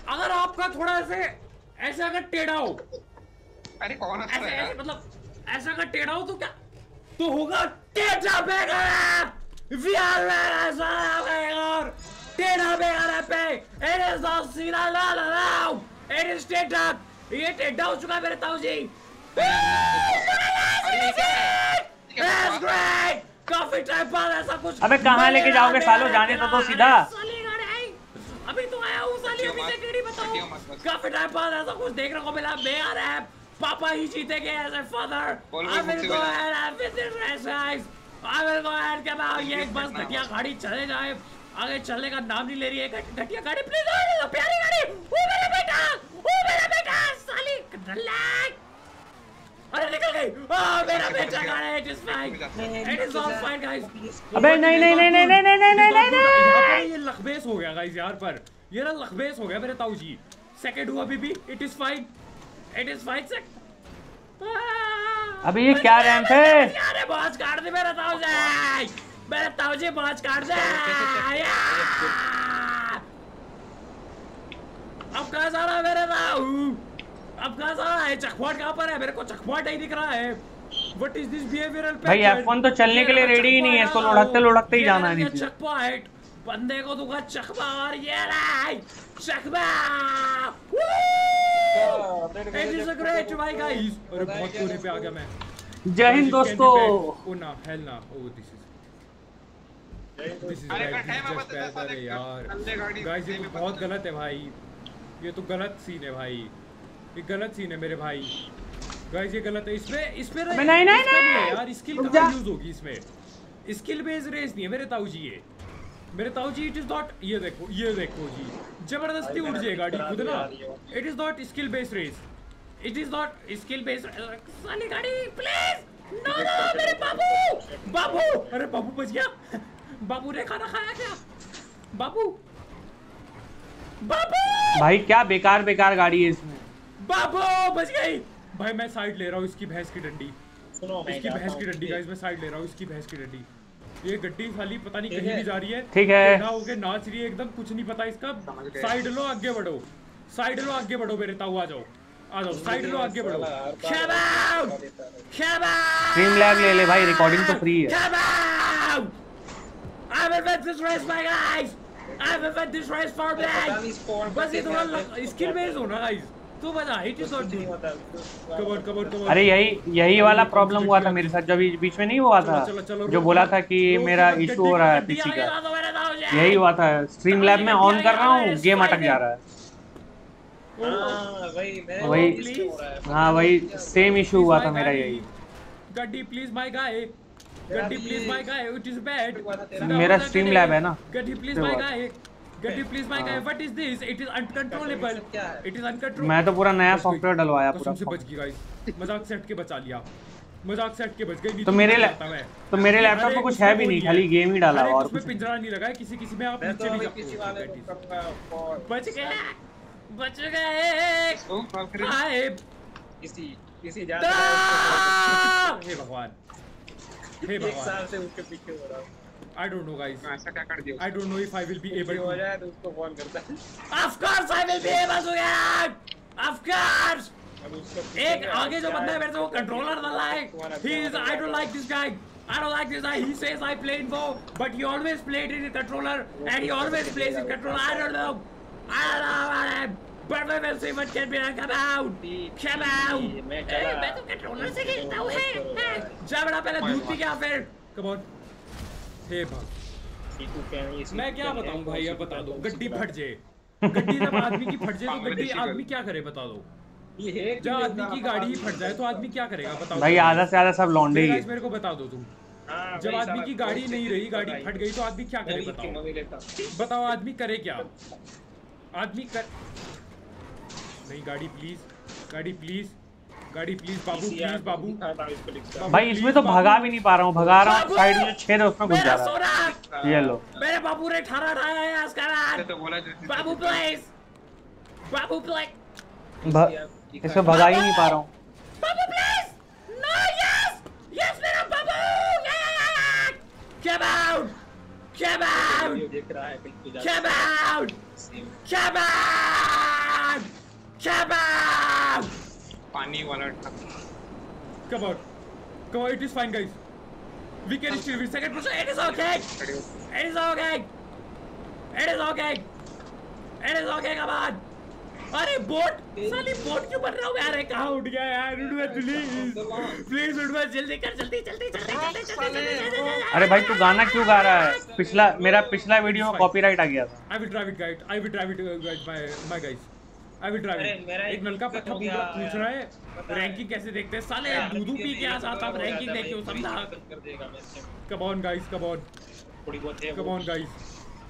अगर आपका थोड़ा ऐसे अगर टेढ़ा हो, अरे कौन हंस रहा है? मतलब ऐसा अगर टेढ़ा हो तो क्या तो होगा टेढ़ा बेगर। वी आर बेगर, टेढ़ा बेगर है पे। इट इज नॉट सीधा ला ला ला, इट इज टेढ़ा। ये टेढ़ा हो चुका है मेरे ताऊ जी। That's great! काफी टाइम बाद ऐसा कुछ। अबे कहाँ लेके जाओगे सालो, जाने तो सीधा। अभी तो आया हूँ साली, अभी तक नहीं बताओ। काफी टाइम बाद ऐसा कुछ देखने को मिला। बेयर है, पापा ही जीतेंगे as a father. I will go ahead and win this race, guys. I will go ahead के बाद ये एक बस घटिया गाड़ी चले जाए, आगे चलने का नाम नहीं ले रही है। घटिया गाड़ी प्लीज, प्यारी गाड़ी। ओ मेरा बेटा साली नलायक। अरे निकल गई। मेरा बेटा गाड़ी। It is fine. It is all fine, guys. अबे नहीं नहीं नहीं नहीं नहीं नहीं नहीं नहीं नहीं। यहाँ पर ये लखबेस हो गया गाइस, यहाँ पर ये ना लखबेस हो गया मेरे ताऊ जी। सेकंड हुआ अभी भी। It is fine. It is fine sec। अबे ये क्या रैंप है? अरे बॉस काट दे मेरा ताऊ जी, मेरा ताऊ जी बॉस काट दे। अब कहाँ जा रहा है मेरे ताऊ? अब कहाँ जा रहा है? चकवाट कहाँ पर है? मेरे को चकवाट नहीं दिख रहा है। What is this behavioral pattern? भाई F1 तो चलने के लिए रेडी ही नहीं है, इसको लुढ़कते लुढ़कते ही जाना है नीचे। चकवाट बंदे को दूंगा चकमा और ये रहा चकमा। It is a great try, guys. अरे बहुत कोने पे आ गया मैं। जय हिंद दोस्तों। ओ ना हेल ना, ओ दिस इज अरे यार गाइस, ये तो बहुत गलत है भाई, ये तो गलत सीन है भाई, ये गलत सीन है मेरे भाई। गाइस ये गलत है। इसमें नहीं यार, स्किल कहाँ यूज होगी इसमें? स्किल बेस्ड रेस नहीं है मेरे ताऊ जी, ये मेरे ताऊ जी। इट इज नॉट, ये देखो जी, जबरदस्ती उड़ जाए गाड़ी खुद ना। It is not skill based race, it is not skill based. साली गाड़ी प्लीज नो मेरे बाबू। अरे बाबू बच गया। बाबू ने खाना खाया क्या? बाबू भाई क्या बेकार बेकार गाड़ी है इसमें। बाबू बच गई भाई। मैं साइड ले रहा हूँ इसकी भैंस की डंडी, इसकी भैंस की डंडी गाइस, मैं साइड ले रहा हूँ इसकी भैंस की डंडी। ये गड्डी खाली पता नहीं कहीं भी जा रही है। ठीक है, ना होके नाच रही है एकदम, कुछ नहीं पता इसका। साइड लो आगे बढ़ो, साइड लो आगे बढ़ो मेरे ताऊ, आ जाओ साइड लो आगे बढ़ो। स्ट्रीम लैब ले ले भाई, रिकॉर्डिंग तो फ्री है। I will win this race, my guys. I will win this race for me. बस ये थोड़ा स्किल बेस्ड होना गाइस, तो मजा हिट इज नॉट कवर। अरे यही वाला प्रॉब्लम हुआ था मेरे साथ, जब बीच में नहीं हुआ था जो बोला था कि मेरा इशू हो रहा है पीसी का, यही हुआ था। स्ट्रीम लैब में ऑन कर रहा हूँ, गेम अटक जा रहा है। वही हाँ, वही सेम इशू हुआ था मेरा। यही गड्डी प्लीज माय गाय, गड्डी please my guy, it is bad. मेरा स्ट्रीम लैब है ना। गड्डी प्लीज माय गाय, गड्डी please my guy, what is this? It is uncontrollable, it is uncontrollable. मैं तो पूरा नया सॉफ्टवेयर डलवाया पूरा। से बच गई गाइस, मजाक से हट के बचा लिया, मजाक से हट के बच गई। तो मेरे लैपटॉप में कुछ है भी नहीं, खाली गेम ही डाला और कुछ पिंजरा नहीं लगा है। किसी में आप नीचे भी जा। बच गए हाय किसी जा। हे भगवान, हे भगवान, एक साल से उसके पीछे हो रहा हूं। I don't know guys, ऐसा क्या कर दिया? I don't know if I will be able to हो जाए तो उसको फोन करता है। Of course I will be able to यार, of course। एक आगे जो बंदा है मेरे से, वो कंट्रोलर डाला है। He is, I don't like this guy, I don't like this guy. He says I play in WoW, but he always played in controller and he always plays in controller. I don't know about him, but we will see what can be done. Come out, मैं तो controller से खेलता हूँ। जा बड़ा, पहले दूध P क्या फिर। Come on। हे भाई मैं क्या बताऊं भाई, अब बता दो। गड्डी फट जाए, गड्डी जब आदमी की फट जाए तो गड्डी आदमी क्या करे बता दो। जब आदमी की गाड़ी ही फट जाए तो आदमी क्या करेगा बताओ भाई? आधा से आधा सब लौंडे ही। मेरे को बता दो तुम, जब आदमी की गाड़ी नहीं रही, गाड़ी फट गई तो आदमी क्या करे बताओ आदमी करे क्या? आदमी कर नहीं। गाड़ी प्लीज, गाड़ी प्लीज, गाड़ी प्लीज बाबू, प्लीज बाबू। भाई इसमें तो भगा भी नहीं पा रहा हूँ, भगा रहा हूँ, साइड में छेद है उसमें घुस जा रहा है। ये लो, मेरे बाबू ने ठाड़ा ठाया है आज का रात। बाबू प्लीज, बाबू प्लीज, इसमें भगा ही नहीं पा रहा हूँ। बाबू प्लीज, नो, यस यस मेरा बाबू। Come out, come out, come out, come out। पानी वाला truck. Come on, it is fine, guys. We can still win second position. It is okay. It is okay. It is okay. It is okay. Come on. अरे boat, साली boat क्यों बन रहा हूँ यार? कहाँ उठ गया यार? उठ मत प्लीज उठ मत, जल्दी कर, जल्दी। अरे भाई तू गाना क्यों गा रहा है? मेरा पिछला वीडियो में कॉपीराइट आ गया था। I will drive it, guys. I will drive it, my guys. I will drive it. एक नलका पट्टा पूछ रहा है रैंकिंग कैसे देखते हैं साले? दूध पी के आ जाता अब रैंकिंग देखियो समझा? Come on guys, come on. थोड़ी बहुत है। Come on guys.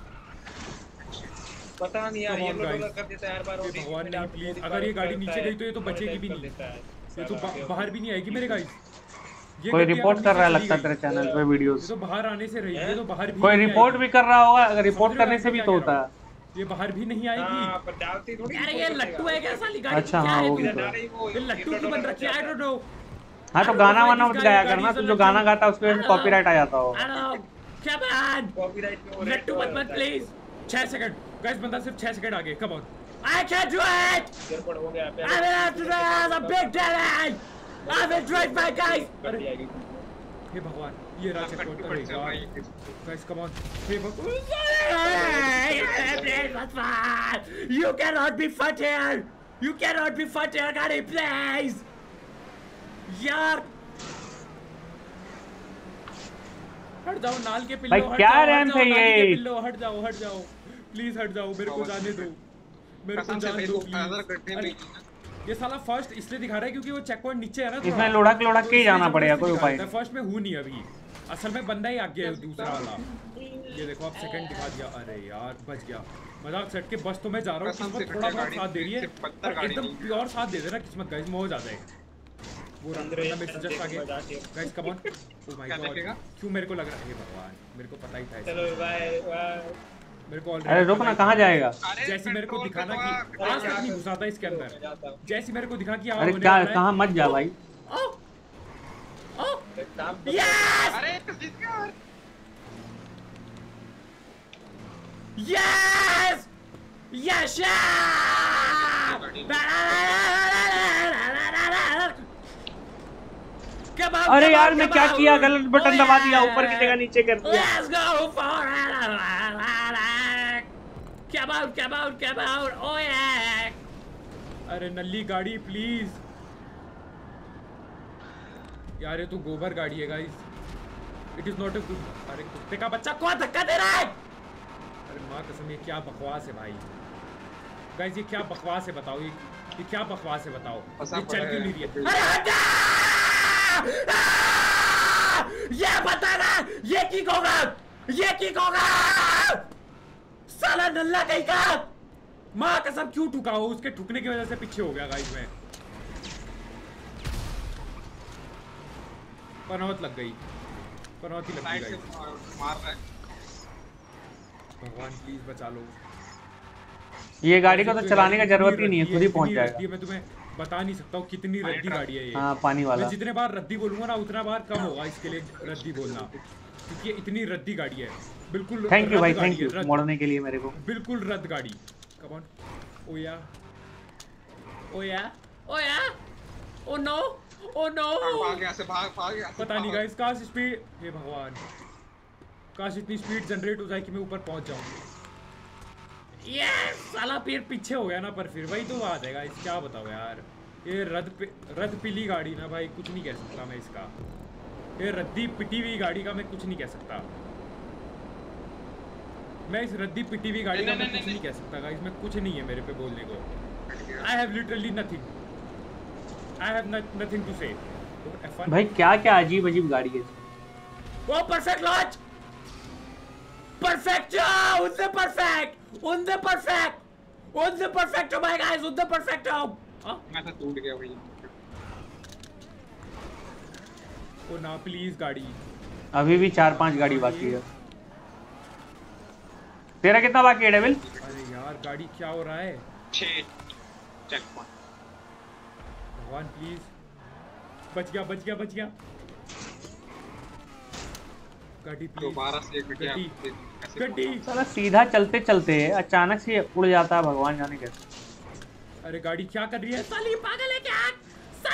पता नहीं यार ये लोग कर देता है हर बार। भगवान नहीं प्लीज, अगर ये गाड़ी नीचे गई तो ये तो बचेगी भी नहीं, ये तो बाहर भी नहीं आएगी मेरे गाइस। कोई रिपोर्ट कर रहा है लगता है तेरे चैनल पे वीडियोस। ये तो बाहर आने से रही है, तो बाहर भी कोई रिपोर्ट भी कर रहा होगा, अगर रिपोर्ट करने से भी तो होता है। ये बाहर भी नहीं आएगी। हां पर डालती थोड़ी यार ये लट्टू है क्या साली गाड़ी? अच्छा हां वो भी तो ये लट्टू की बन रखी है, आई डोंट नो। हां तो गाना वाना मत गाया करना, तू जो गाना गाता है उसके वजह से कॉपीराइट आ जाता हो। क्या बात? कॉपीराइट क्यों? लट्टू मत प्लीज। 6 सेकंड गाइस, बंदा सिर्फ 6 सेकंड आगे। Come on, I can do it. Airport हो गया पे। I will have to drive a big talent. I will drive my guys. हे भगवान, ये रहा चेकपॉइंट। अरे यार गाइस कम ऑन, हे भगवान, you can not be fat here, you can not be fat here गाड़ी प्लीज यार। हट जाओ नाल के पिल्लो, भाई क्या रैंप है ये? हट जाओ प्लीज, हट जाओ, मेरे को जाने दो, मेरे को जाने दो प्लीज। ये साला फर्स्ट इसलिए दिखा रहा है क्योंकि वो चेक पॉइंट नीचे है ना, इसमें लुढ़क के ही जाना पड़ेगा, कोई उपाय नहीं। फर्स्ट में हूं नहीं अभी, असल में बंदा ही आगे है दूसरा वाला। ये देखो अब सेकंड दिखा दिया। अरे यार बच गया, मजाक सेट के बस तो मैं जा रहा हूँ, किस्मत थोड़ा बहुत साथ दे रही है, एकदम प्योर साथ दे देना किस्मत गाइस, मैं हो जाता है वो रंद्र में जस्ट आगे। Guys come on, oh my god क्यों मेरे को लग रहा है? हे भगवान, मेरे को पता ही था। चलो बाय। मेरे को अरे रुक ना, कहाँ जाएगा? जैसे मेरे को दिखाना कि आज तक नहीं घुसा था इसके अंदर, जैसे मेरे को दिखा कि अरे क्या कहाँ मत जा भाई। यस अरे जीत गया। यस यस अरे यार मैं क्या किया, गलत बटन दबा दिया, ऊपर की जगह नीचे कर दिया। Let's go for Come out, oh yeah! अरे नल्ली गाड़ी प्लीज यार, ये तो गोबर गाड़ी है guys, it is not a good. अरे कुत्ते का बच्चा कौन धक्का दे रहा है? अरे माँ कसम, ये क्या बकवास है भाई गाइस, ये क्या बकवास है बताओ, ये क्या बकवास है बताओ, ये चल क्यों नहीं रही है? अरे हट जा! ये बता ना, ये की होगा साला नल्ला कहीं का। माँ कसम क्यों ठुका हो, उसके ठुकने की वजह से पीछे हो गया गाइस मैं। पनौत लग गई, पनौती लग गई गाइस। मार रहा है भगवान प्लीज बचा लो। ये गाड़ी को तो चलाने का जरूरत ही नहीं है, खुद ही पहुंच जाएगा। मैं तुम्हें बता नहीं सकता हूँ कितनी रद्दी गाड़ी है ये। हाँ पानी वाला। मैं जितने बार रद्दी बोलूंगा ना उतना बार कम होगा इसके लिए रद्दी बोलना, क्योंकि इतनी रद्दी गाड़ी है बिल्कुल। थैंक यू भाई, थैंक यू मोड़ने के लिए मेरे को। बिल्कुल रद्द गाड़ी। कम ऑन, ओ या ओ नो भाग यहाँ से, भाग पता नहीं गाइस, काश स्पीड, हे भगवान काश इतनी स्पीड जनरेट हो जाए कि मैं ऊपर पहुंच जाऊं। ये साला फिर पीछे हो गया ना, पर फिर वही तो बात है गाइस, क्या बताओ यार, ये रद्द पिली गाड़ी ना भाई, कुछ नहीं कह सकता मैं इसका। ये रद्दी पिटी हुई गाड़ी का मैं कुछ नहीं कह सकता, मैं इस रद्दी पिटी हुई गाड़ी का मैं कुछ नहीं कह सकता गाइस, मैं कुछ नहीं है मेरे पे बोलने को। I have literally nothing, I have nothing to say. भाई क्या क्या अजीब अजीब गाड़ी है। वो perfect launch, perfecto, on the perfect, oh my guys, on the perfecto। मैं तो टूट गया भाई। ओ ना प्लीज गाड़ी, अभी भी 4-5 गाड़ी बाकी है। तेरा कितना बाकी है डेविल? अरे यार गाड़ी क्या हो रहा है? 6 चेक पॉइंट। भगवान प्लीज, बच गया गाड़ी प्लीज। दोबारा से गड्डी साला सीधा चलते चलते अचानक से उड़ जाता है, भगवान जाने कैसे। अरे गाड़ी क्या कर रही है साली, पागल है क्या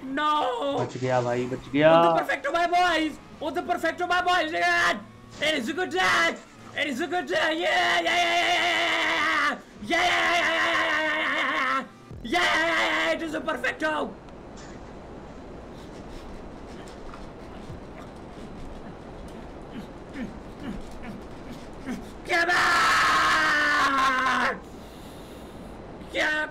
No! बच गया भाई, बच गया। On the perfecto, my boys! On the perfecto, my boys! It is a good day! It is a good day! Yeah! Yeah! Yeah! Yeah! Yeah! Yeah! It is a perfecto! Come on! Yeah!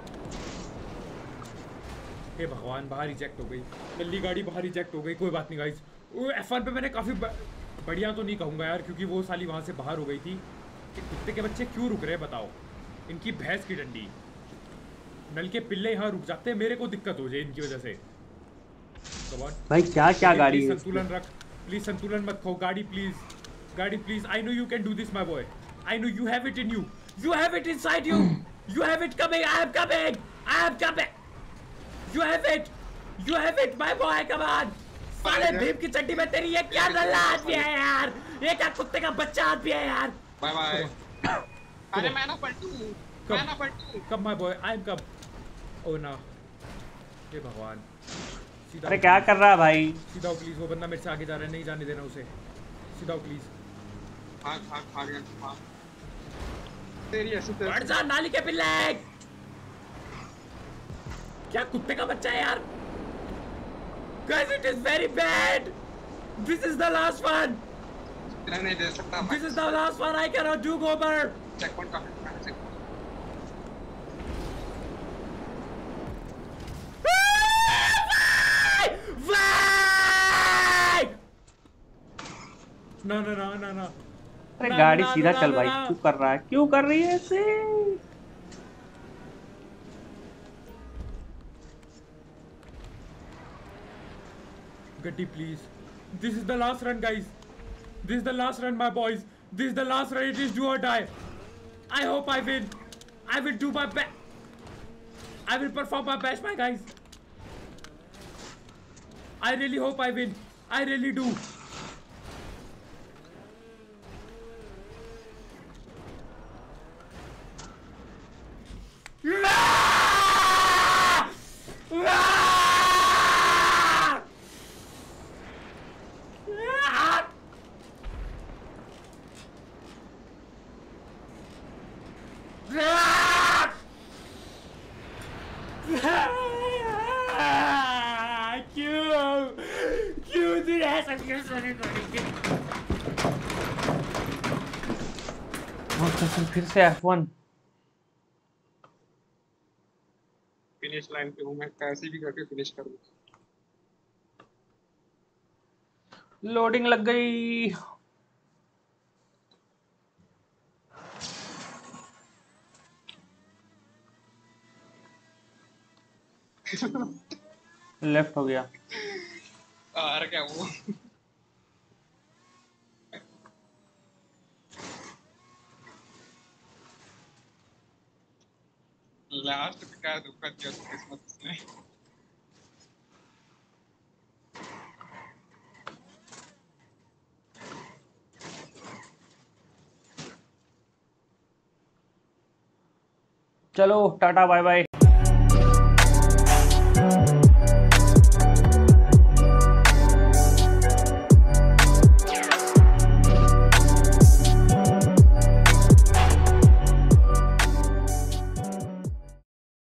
हे भगवान, बाहर reject हो गई नल्ली गाड़ी, बाहर reject हो गई। कोई बात नहीं गाइस, F1 पे मैंने काफ़ी बढ़िया तो नहीं कहूँगा यार, क्योंकि वो साली वहाँ से बाहर हो गई थी। कि कुत्ते के बच्चे क्यों रुक रहे हैं बताओ, इनकी भैंस की डंडी। नल के पिल्ले यहाँ रुक जाते हैं, मेरे को दिक्कत हो जाए इनकी वजह से। भाई क्या क्या गाड़ी है, संतुलन रख प्लीज, संतुलन मत खो गाड़ी प्लीज, गाड़ी please. I know you can do this my boy, I know you have it in you, you have it inside you, you have it coming, I am coming, I am coming, you have it, my boy, come on। साले भीम की चड्डी में तेरी ये क्या नल्ला आदमी है यार, ये क्या कुत्ते का बच्चा आदमी है यार। Bye bye. अरे मैं ना पलटू, मैं ना पलटू। कम my boy, I am come। ओ ना, हे भगवान। अरे क्या कर रहा है भाई? सीधा प्लीज, वो बंदा मेरे से आगे जा रहा है, नहीं जाने देना उसे। सीधा प्लीज। भाग गया। तेरी ऐसी बढ़ जा नाली के पिल्ले। क्या कुत्ते का बच्चा है यार। Guys, it is very bad. This is the last one. नहीं दे सकता। This is the last one. I cannot do Gobar. Checkpoint का ना। अरे गाड़ी सीधा चल भाई, क्यों कर रहा है, क्यों कर रही है ऐसे? Gaddi, please. This is the last run, guys. This is the last run, my boys. This is the last run. It is do or die. I hope I win. I will do my best. I will perform my best, my guys. I really hope I win. I really do. फिर से F1 finish line पे हूँ मैं, कैसे भी करके finish करूँ। Loading लग गई। लेफ्ट हो गया। अरे क्या वो लास्ट पे क्या धोखा दिया किस्मत ने। चलो टाटा बाय बाय।